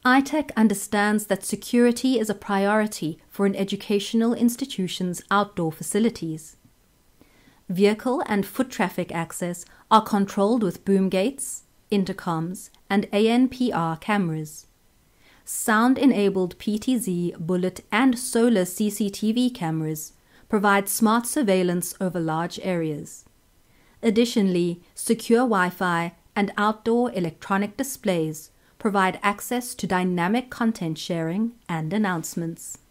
Itec understands that security is a priority for an educational institution's outdoor facilities. Vehicle and foot traffic access are controlled with boom gates, intercoms, and ANPR cameras. Sound-enabled PTZ, bullet, and solar CCTV cameras provide smart surveillance over large areas. Additionally, secure Wi-Fi and outdoor electronic displays provide access to dynamic content sharing and announcements.